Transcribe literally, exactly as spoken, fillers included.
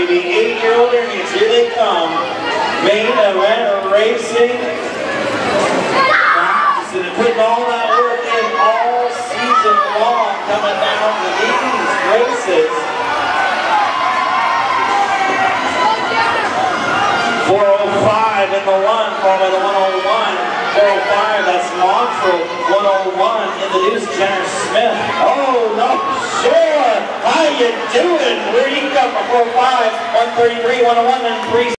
baby. Eight-year-old Indians, here they come. Main event racing. Practicing and putting all that work in all season long, coming down to these races. four oh five in the one, followed by the one oh one. four oh five, that's Montreux. one oh one in the deuce, Jenner Smith. Oh, no, sure. How you doing? Where you come from? four oh five, one thirty-three, one oh one, and three.